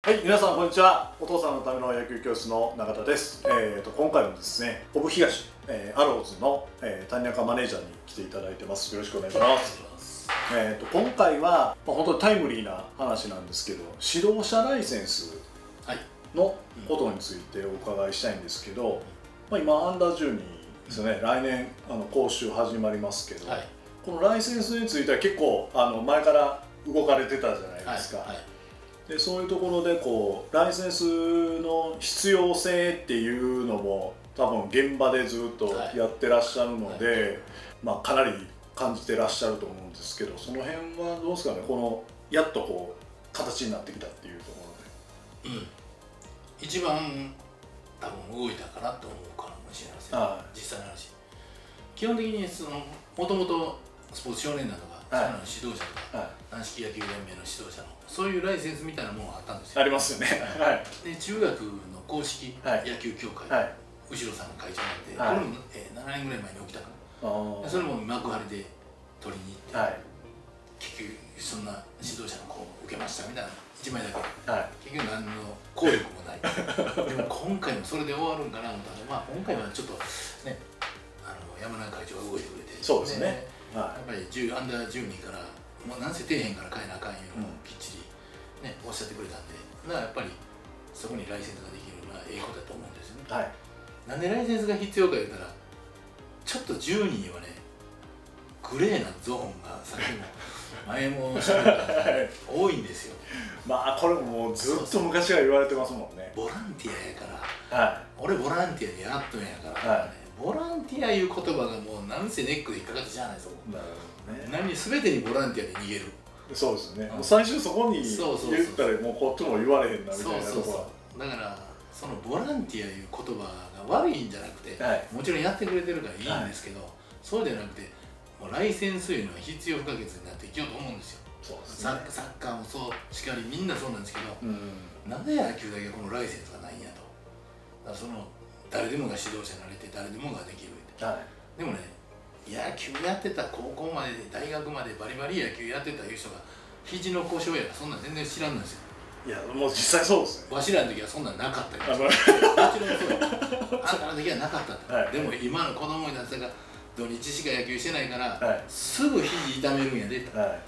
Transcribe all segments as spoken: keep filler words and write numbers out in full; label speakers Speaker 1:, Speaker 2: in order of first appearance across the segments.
Speaker 1: はい、皆さんこんにちは。お父さんのための野球教室の永田です。えーと今回もですね、オブ東、えー、アローズの、えー、谷中マネージャーに来ていただいてます。よろしくお願いします。えーと今回は、まあ、本当にタイムリーな話なんですけど、指導者ライセンスのことについてお伺いしたいんですけど、まあ、今アンダーじゅうにですよね。来年あの講習始まりますけど、はい、このライセンスについては結構あの前から動かれてたじゃないですか。はいはい、でそういうところでこうライセンスの必要性っていうのも多分現場でずっとやってらっしゃるので、はいはい、まあ、かなり感じてらっしゃると思うんですけど、その辺はどうですかね。このやっとこう形になってきたっていうところで、うん、
Speaker 2: 一番多分動いたかなと思うかもしれません、はい、実際の話。基本的にそのもともとスポーツ少年団とかそういうのの指導者とか、はい、軟式野球連盟の指導者のそういうライセンスみたいなものがあったんですよ。
Speaker 1: ありますよね。はい、
Speaker 2: で中学の硬式野球協会、はい、後ろさんが会長になって、はい、これも、えー、ななねんぐらい前に起きたかな。それも幕張で取りに行って、はい、結局そんな指導者の子を受けましたみたいないちまいだけ、はい、結局何の効力もない。でも今回もそれで終わるんかなと思ったら、まあ、今回はちょっとね、あの山中会長が動いてくれて、
Speaker 1: そうですね、
Speaker 2: やっぱりアンダーじゅうにからもうなんせ底辺から変えなあかんいうのをきっちり、ね、おっしゃってくれたんで、だからやっぱりそこにライセンスができるのはええことだと思うんですよね。はい、なんでライセンスが必要か言ったら、ちょっとじゅうにんはねグレーなゾーンがさっきも前もしゃべった多いんですよ。
Speaker 1: まあこれもうずっと昔から言われてますもんね。
Speaker 2: ボランティアやから、はい、俺ボランティアでやっとんやから、はい、ボランティアいう言葉がもうなんせネックで引っかかってしゃあないですよ。なるほどね。何全てにボランティアで逃げる。そうですね。
Speaker 1: もう最初そこに言ったらもうこっちも言われへんなみたいなところ。
Speaker 2: だからそのボランティアいう言葉が悪いんじゃなくて、はい、もちろんやってくれてるからいいんですけど、はい、そうじゃなくてもうライセンスいうのは必要不可欠になっていきようと思うんですよ。そうですね、サッカーもそうしかりみんなそうなんですけど、うん、なんで野球だけこのライセンスがないんやと。だからその誰でもが指導者になれて誰でもができるって、はい、でもね野球やってた高校まで大学までバリバリ野球やってたいう人が肘の故障やそんなん全然知らんのですよ。
Speaker 1: いやもう実際そうですね。
Speaker 2: わしらの時はそんなんなかったりもちろんそうあんたの時はなかったと、はい、でも今の子供たちが土日しか野球してないから、はい、すぐ肘痛めるんやでと、はい、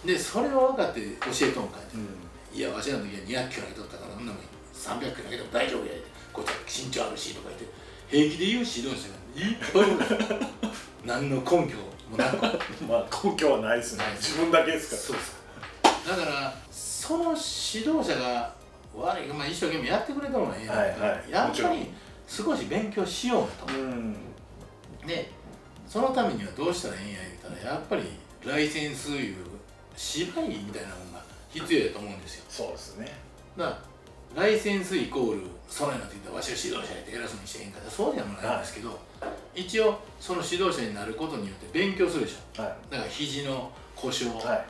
Speaker 2: でそれを分かって教えとんかいと、うん、いやわしらの時はにひゃくキロ投げとったからそんなもんさんびゃくキロ投げても大丈夫やで、こっちは身長あるしとか言って平気で言う指導者がいっぱいいる何の根拠もなく
Speaker 1: まあ根拠はないですね。自分だけですから。
Speaker 2: そうそうだからその指導者が悪い、まあ、一生懸命やってくれたのがええやん、はいはい、やっぱり少し勉強しようと、うん、でそのためにはどうしたらええんや言ったらやっぱりライセンスいう芝居みたいなものが必要やと思うんですよ。
Speaker 1: そうですね。
Speaker 2: だからライセンスイコールそのようなって言ったらわしを指導者やって偉そうにしてへんからそうでもないんですけど、はい、一応その指導者になることによって勉強するでしょ、はい、だから肘の故障、はい、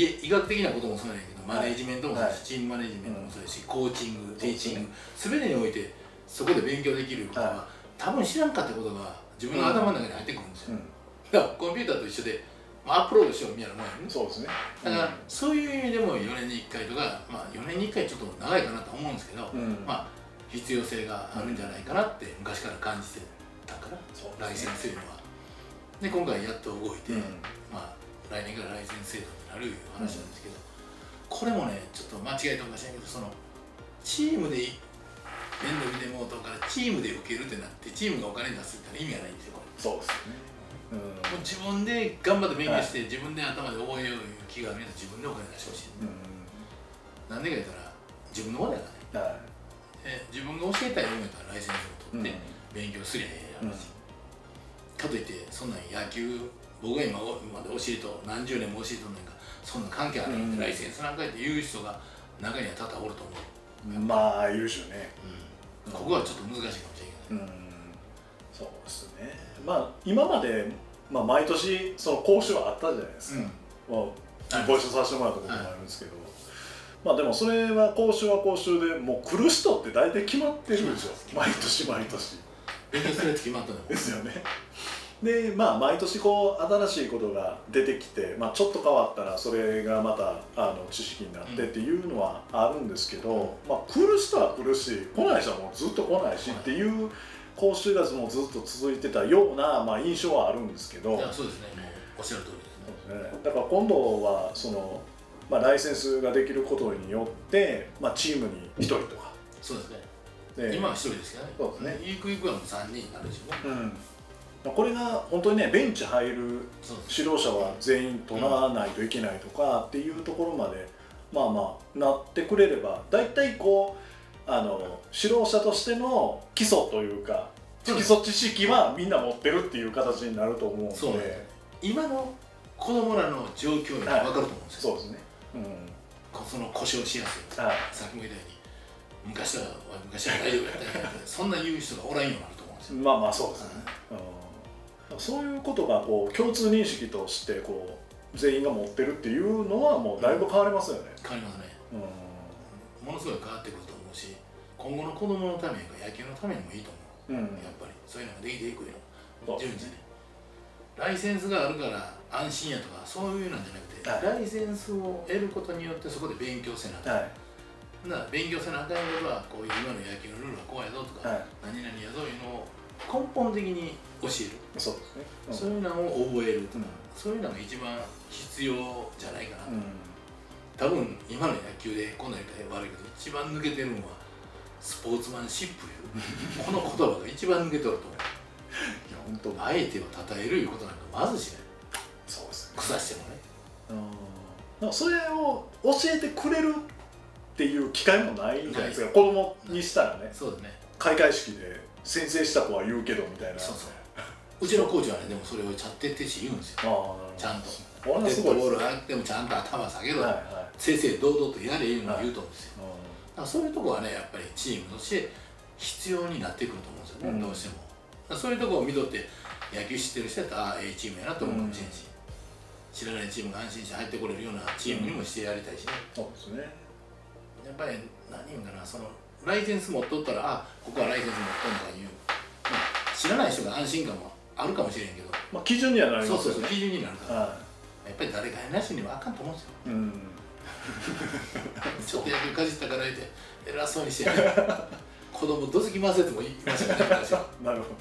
Speaker 2: 医学的なこともそうなんやけどマネージメントもそうですし、はい、チームマネージメントもそうですし、うん、コーチング、ティーチング全てにおいてそこで勉強できることは、はい、多分知らんかったことが自分の頭の中に入ってくるんですよ、うん、だからコンピューターと一緒でアップロードしようみたいなもんやね。そうですね。だから、うん、そういう意味でもよねんにいっかいとか、まあ、よねんにいっかいちょっと長いかなと思うんですけど、うん、まあ必要性があるんじゃないかなって昔から感じてたから、うん、ライセンス制度は。で今回やっと動いて、うん、まあ来年からライセンス制度になるいう話なんですけど、うん、これもねちょっと間違いとかしないけど、そのチームで面倒見てもうとからチームで受けるってなってチームがお金出すって意味がないんですよこれ。そうですね。うん、もう自分で頑張って勉強して、はい、自分で頭で覚えよういう気があるんやったら自分でお金出してほしい、ね、うん、なんでか言ったら自分のものやからね、はい、え自分が教えたいもんやったらライセンスを取って勉強すりゃええやろし、うん、かといってそんなん野球僕が今まで教えと何十年も教えとんねんからそんな関係あるんで、うん、ライセンスなんかって言う人が中には多々おると思う。
Speaker 1: まあ言うでしょうね、
Speaker 2: うん、ここはちょっと難しいかもしれないけど、ね、
Speaker 1: うん、そうですね。まあ今まで、まあ、毎年その講習はあったじゃないですか、うん、まあ、ご一緒させてもらったこともあるんですけど、はい、まあでもそれは講習は講習でもう来る人って大体決まってるでしょ、毎年毎年。
Speaker 2: 勉強するやつ決まったの
Speaker 1: ですよね。 でまあ毎年こう新しいことが出てきて、まあ、ちょっと変わったらそれがまたあの知識になってっていうのはあるんですけど、うん、まあ、来る人は来るし来ない人はもうずっと来ないしっていう講習がもうずっと続いてたような、まあ、印象はあるんですけど。
Speaker 2: そうですね、もうおっしゃる通りですね。
Speaker 1: だから今度はその、まあ、ライセンスができることによって、まあ、チームにひとりとか。
Speaker 2: そうですね。で今はひとりですけどね。そうですね。ゆくゆくはもうさんにんになるしね。
Speaker 1: うん、これが本当にねベンチ入る指導者は全員取らないといけないとかっていうところまで、まあまあなってくれれば大体こうあの指導者としての基礎というか基礎知識はみんな持ってるっていう形になると思うので、そうで
Speaker 2: 今の子供らの状況が分かると思うんですよ。
Speaker 1: そうですね。うん、
Speaker 2: その故障しやすい、はい、さっきも言ったように昔は昔は大丈夫やったんやけどそんな言う人がおらんようになると思うんですよ。
Speaker 1: まあまあそうですね。うん、そういうことがこう共通認識としてこう全員が持ってるっていうのはもうだいぶ変わりますよね。
Speaker 2: 変わりますね。うん、ものすごい変わってくると思うし、今後の子供のためか野球のためにもいいと思う。うん、やっぱりそういうのができていくよ。順次ね。ライセンスがあるから安心やとかそういうなんじゃなくて、はい、ライセンスを得ることによってそこで勉強せなあかん。はい、な勉強せなあかんよりはこういう今の野球のルールはこうやぞとか、はい、何々やぞいうのを根本的に教える。そうですね。うん、そういうのを覚えるとか、うん、そういうのが一番必要じゃないかなと。うん、多分今の野球でこんな言い方悪いけど一番抜けてるのはスポーツマンシップいうこの言葉が一番抜けとると思う。いや本当相手を称えるいうことなんかまずしない。そうですね。腐してもね。
Speaker 1: うん、それを教えてくれるっていう機会もないんじゃないですか。子供にしたらね。そうですね。開会式で先制した子は言うけどみたいな。そうそう。
Speaker 2: うちのコーチはねでもそれをちゃんと徹底して言うんですよ。ちゃんと。デッドボールがあってもちゃんと頭下げろ。正々堂々とやれいうのを言うと思うんですよ。だからそういうところはねやっぱりチームとして必要になってくると思うんですよね。どうしても。そういうところを見とって野球知ってる人やったらああええチームやなと思うかもしれんし、知らないチームが安心して入ってこれるようなチームにもしてやりたいしね。そうですね。やっぱり何言うんかな、そのライセンス持っとったらあここはライセンス持っとんとかいう、まあ、知らない人が安心感もあるかもしれんけど、
Speaker 1: まあ基準にはなりますよね。
Speaker 2: そうそうそう基準になるから、やっぱり誰かやなしにはあかんと思うんですよ。うん、ちょっと野球かじったから言って偉そうにして子供どつき回せてもいいましたね。
Speaker 1: なるほど。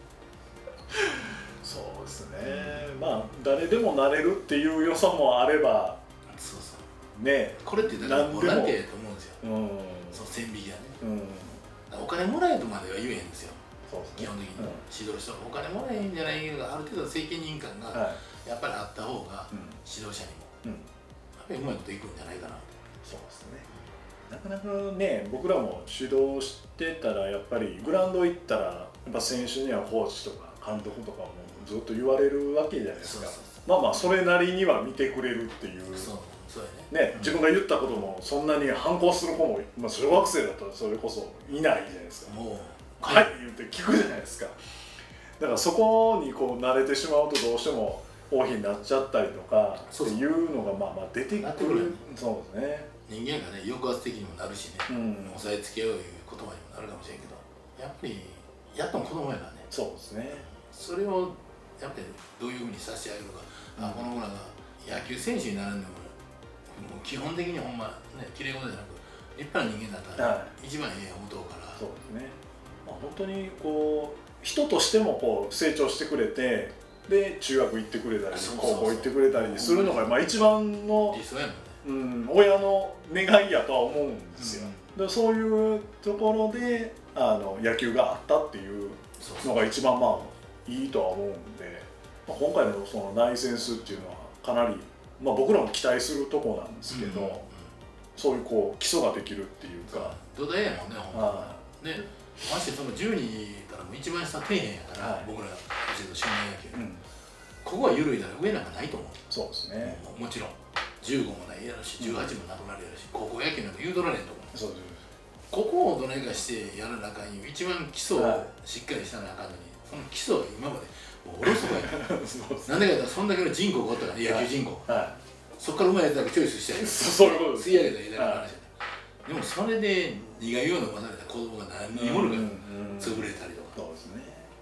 Speaker 1: そうですね。まあ誰でもなれるっていう良さもあれば、そうそうね。
Speaker 2: これってだからボランティアやと思うんですよ。うん。そう線引きがね。うん。お金もらえとまでは言えへんですよ。そうですね。基本的に指導者お金もらえへんじゃないけどある程度責任感がやっぱりあった方が指導者にもやっぱりうまいこといくんじゃないかな。
Speaker 1: そうですね。なかなかね僕らも指導してたらやっぱりグラウンド行ったらやっぱ選手にはコーチとか監督とかもずっと言われるわけじゃないですか。まあまあそれなりには見てくれるっていう、そうそうやね。ね、自分が言ったこともそんなに反抗する子も、まあ、小学生だったらそれこそいないじゃないですか。もうはい言って聞くじゃないですか。だからそこにこう慣れてしまうとどうしても王妃になっちゃったりとかっていうのがまあまあ出てくる。そうですね。
Speaker 2: 人間がね抑圧的にもなるしね、うん、押さえつけよういう言葉にもなるかもしれんけど、やっぱりやっと子供やからね。そうですね。それをやっぱりどういうふうにさせてあげるか、うん、あこの子らが野球選手になるんでももう基本的にほんまねきれい事じゃなく立派な人間だったら一番ええ思うとから、
Speaker 1: そうですね。まあ、本当にこう人としてもこう成長してくれてで中学行ってくれたり高校行ってくれたりするのがまあ一番の理想やもんね。うん、親の願いやとは思うんですよ。うん、でそういうところであの野球があったっていうのが一番まあいいとは思うんで、まあ、今回のそのライセンスっていうのはかなり、まあ、僕らも期待するとこなんですけど、うんうん、そういうこう基礎ができるっていうか。
Speaker 2: 土台やもんね、ほんまに。ね、ましてそのじゅうにんからも一番下底辺やから、はい、僕らが教える少年野球、うん、ここは緩いなら上なんかないと思う。
Speaker 1: そうですね。
Speaker 2: もちろん。じゅうごもないやろし、じゅうはちもなくなるやろし、高校野球なんか言うとられんと思う。そうです。ここをどないかしてやらなあかんよ。一番基礎をしっかりしたらなあかんのに、その基礎は今までもうおろそかやから。なんでかってそんだけの人口がおったからね、野球人口。はい、そこからうまいやつだけチョイスしてやる。そういうことです。吸い上げたらいいだけの話やった。でもそれで苦いようなまされた子供が何人おるか潰れたりとか。そうですね。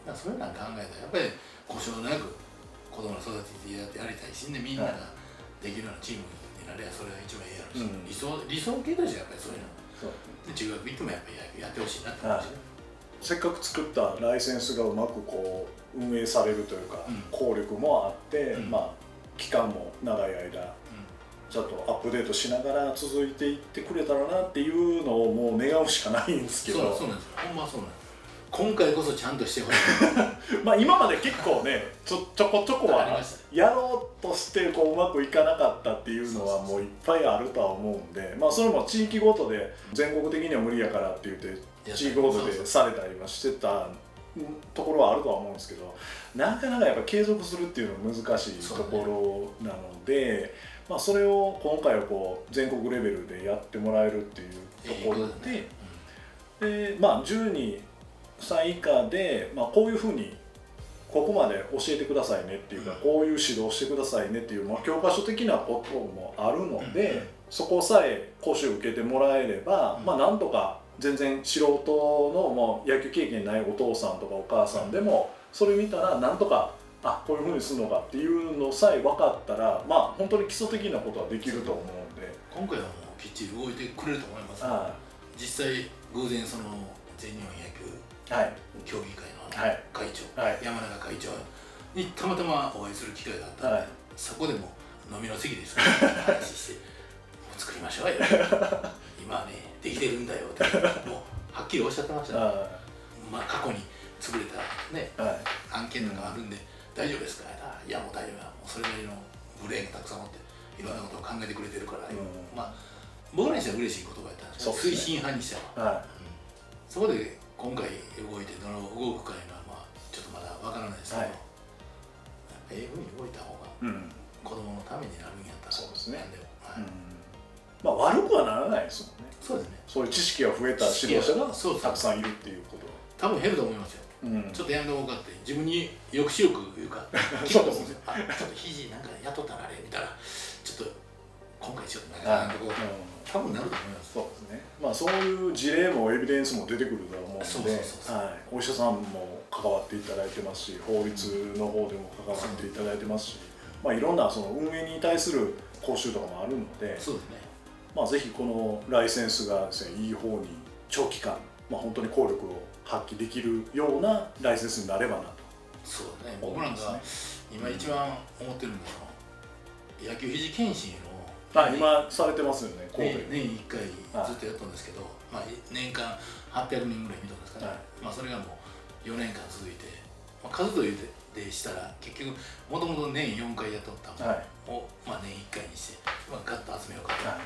Speaker 2: だからそういうのを考えたらやっぱり故障なく子供の育ててやってやりたいしね、みんなができるようなチームになればそれが一番ええやろし、うん、理想理想系としてやっぱりそういうの、で中学行ってもやっぱりやってほしいなって思うしね。
Speaker 1: せっかく作ったライセンスがうまくこう運営されるというか、うん、効力もあって、うん、まあ期間も長い間、うん、ちょっとアップデートしながら続いていってくれたらなっていうのをもう願うしかないんですけど。
Speaker 2: そうそうなんですよ、ほんまそうなんです。今回こそちゃんとしてほしい
Speaker 1: まあ今まで結構ねちょちょこちょこはやろうとしてこううまくいかなかったっていうのはもういっぱいあるとは思うんで、まあそれも地域ごとで全国的には無理やからって言って地域ごとでされたりはしてたところはあるとは思うんですけど、なかなかやっぱ継続するっていうのは難しいところなので、まあそれを今回はこう全国レベルでやってもらえるっていうところで、でまあじゅうにさい以下で、まあ、こういうふうにここまで教えてくださいねっていうか、こういう指導してくださいねっていう、まあ、教科書的なこともあるので、そこさえ講習受けてもらえれば、まあなんとか全然素人のもう野球経験ないお父さんとかお母さんでもそれ見たらなんとかあこういうふうにするのかっていうのさえ分かったら、まあ本当に基礎的なことはできると思うので、
Speaker 2: 今回はもうきっちり動いてくれると思います、ね、実際偶然その全日本野球はい、協議会の会長、はい、山中会長にたまたまお会いする機会があったので、はい、そこでも飲みの席ですから話して「作りましょうよ今はねできてるんだよ」ってもうはっきりおっしゃってましたね。まあ過去に潰れたね、はい、案件とかあるんで「大丈夫ですか?」いやもう大丈夫だ、もうそれなりのブレーンがたくさん持っていろんなことを考えてくれてるから、うん、まあ僕らにしては嬉しい言葉やったんですよ、推進派にしては、はい、うん、そこで今回動いてどの動くかいうのはまあちょっとまだわからないですけど、はい、やっぱりええふうに動いた方が子供のためになるんやったら、そうですね、何でも、はい、うん、
Speaker 1: まあ悪くはならないですもんね。
Speaker 2: そうですね、
Speaker 1: そういう知識が増えた指導者がたくさんいるっていうことは
Speaker 2: 多分減ると思いますよ、うん、ちょっとやめておこうかって自分に抑止力いうか聞くと思うんですよあちょっと肘なんか雇ったらあれ見たらちょっと今回ちょっとなんかこう多分なると思います。
Speaker 1: そうですね。まあそういう事例もエビデンスも出てくると思うので、お医者さんも関わっていただいてますし、法律の方でも関わっていただいてますし、まあいろんなその運営に対する講習とかもあるので、そうですね。まあぜひこのライセンスがですね、いい方に長期間、まあ本当に効力を発揮できるようなライセンスになればなと。
Speaker 2: そうね。僕なんか今一番思ってるのは野球肘検診の
Speaker 1: あ今されてますよね、
Speaker 2: 年年いっかいずっとやったんですけど、まあ、年間はっぴゃくにんぐらい見たんですかね、はい、まあそれがもうよねんかん続いて、まあ、数というでしたら結局もともと年よんかいやっとったものを、まあ、年いっかいにして、まあ、ガッと集めようかと、はい、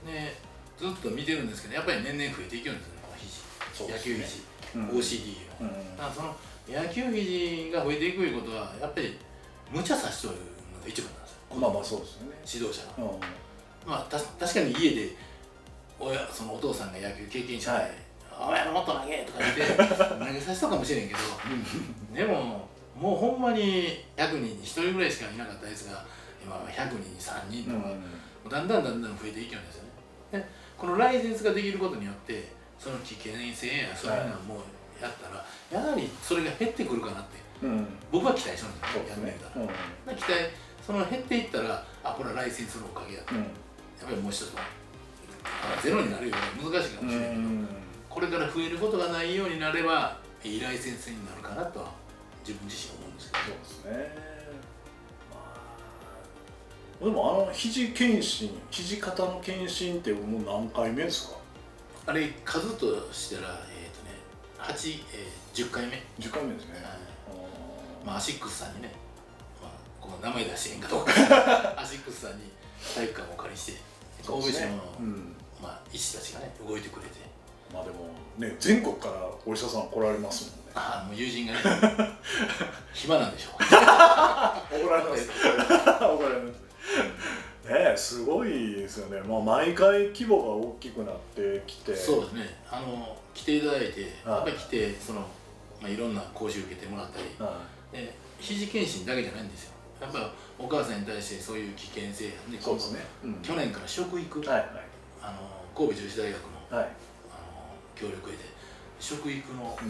Speaker 2: でずっと見てるんですけどやっぱり年々増えていくんですよね、この肘、野球肘、うん、オーシーディー の、うん、だからその野球肘が増えていくいうことはやっぱり無茶さしとるのが一番なんですよ。
Speaker 1: まあまあそうですよね、
Speaker 2: 指導者が、うん、まあた確かに家で親そのお父さんが野球経験者で「はい、お前もっと投げ!」とか言って投げさせたかもしれんけどでももうほんまにひゃくにんにひとりぐらいしかいなかったやつが今はひゃくにんにさんにんとか、うん、だんだんだんだん増えていくんですよね。でこのライセンスができることによってその危険性やそういうのをもうやったら、やはりそれが減ってくるかなって、うん、僕は期待してるんですよ、やってみたら、うん、期待その減っていったらあこれはライセンスのおかげやと、うん、やっぱりもう一つはゼロになるより難しいかもしれないけど、これから増えることがないようになればいいライセンスになるかなとは自分自身思うんですけど。
Speaker 1: そうですね、まあ、でもあの肘検診肘肩の検診ってもう何回目ですか？
Speaker 2: あれ数としたらえっ、ー、とねはち、えー、じゅっかいめ
Speaker 1: じゅっかいめですね、はい、
Speaker 2: まあアシックスさんにね、まあ、この名前出してへんかどうかアシックスさんに体育館をお借りして神戸市の、うん、まあ、医師たちがね動いてくれて、
Speaker 1: まあでもね全国からお医者さん来られますもんね。
Speaker 2: ああもう友人がね暇なんでしょう
Speaker 1: 怒られます怒られますねえ、すごいですよね。まあ毎回規模が大きくなってきて、
Speaker 2: そうですね、あの来ていただいて、やっぱり来てその、まあ、いろんな講習受けてもらったり、で肘検診だけじゃないんですよ。やっぱお母さんに対してそういう危険性で、そうですね、うん、去年から食育、はいはい、あの神戸女子大学の、はい、あの協力で食育の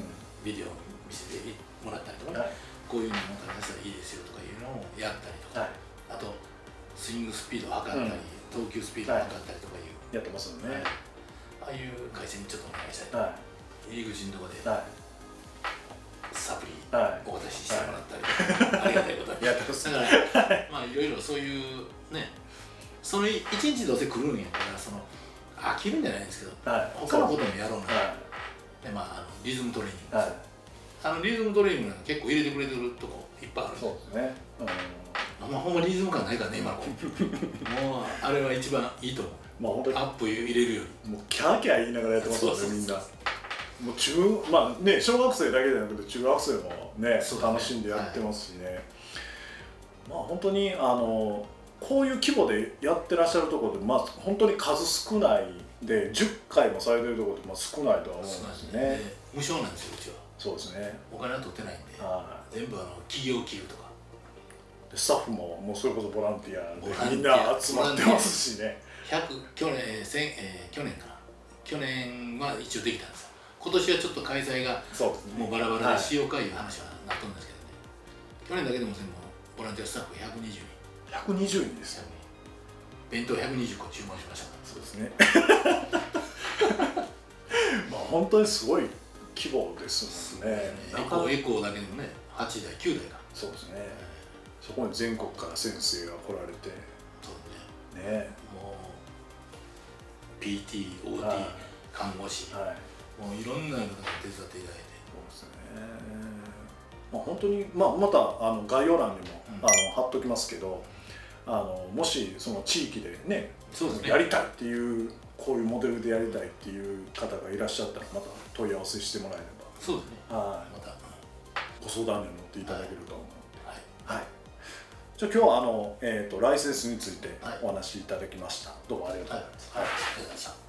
Speaker 2: ビデオを見せてもらったりとか、はい、こういうのを持たせたらいいですよとかいうのをやったりとか、はい、あとスイングスピードを測ったり、うん、投球スピードを測ったりとかいう、
Speaker 1: やってますよね、
Speaker 2: はい、ああいう会社にちょっとお願いしたいと、はい、入り口のところで、はい、サプリお渡ししてもらったりとか、はい、ありがたいことにだからまあいろいろそういうね、そのいちにちどうせ来るんやからその飽きるんじゃないんですけど、はい、他のこともやろうな、はい、でまああのリズムトレーニング、はい、あのリズムトレーニングなんか結構入れてくれてるとこいっぱいある。
Speaker 1: そうですね、うん
Speaker 2: まあ、ほんまリズム感ないからね今のもうあれは一番いいと思う、まあ、本当にアップ入れるより
Speaker 1: もうキャーキャー言いながらやってますもんね、みんな。もう中まあね小学生だけじゃなくて中学生もね、ね楽しんでやってますしね、はい、まあ本当にあのこういう規模でやってらっしゃるところでまあ本当に数少ないでじゅっかいもされてるところってまあ少ないとは思うんですね。ね、
Speaker 2: 無償なんですようちは。
Speaker 1: そうですね、
Speaker 2: お金は取ってないんで、はい、全部あの企業給とか
Speaker 1: スタッフももうそれこそボランティアでみんな集まってますしね。
Speaker 2: ひゃく去年、えーえー、去年かな去年は一応できたんですよ。今年はちょっと開催がもうバラバラでしようかいう話はなっとるんですけどね、去年だけでもボランティアスタッフひゃくにじゅうにん
Speaker 1: ひゃくにじゅうにんですよ。
Speaker 2: 弁当ひゃくにじゅっこ注文しましたから。
Speaker 1: そうですねまあ本当にすごい規模ですもんね。
Speaker 2: エコーエコーだけでもねはちだいきゅうだいか。
Speaker 1: そうですね、そこに全国から先生が来られて、
Speaker 2: そうね、ねもう ピーティー、オーティー、看護師、はい、もういろんな方が手伝っていただいて。
Speaker 1: そうですね、まあ、本当に、まあ、またあの概要欄にも、うん、あの貼っときますけど、あのもしその地域でね、そうですねやりたいっていうこういうモデルでやりたいっていう方がいらっしゃったらまた問い合わせしてもらえれば、
Speaker 2: そうですね、
Speaker 1: はい、
Speaker 2: また
Speaker 1: ご相談に乗っていただけると思うので、はい、はい、じゃあ今日はあの、えーと、ライセンスについてお話しいただきました。どうもありがとうございます。
Speaker 2: はい、ありがとうございました。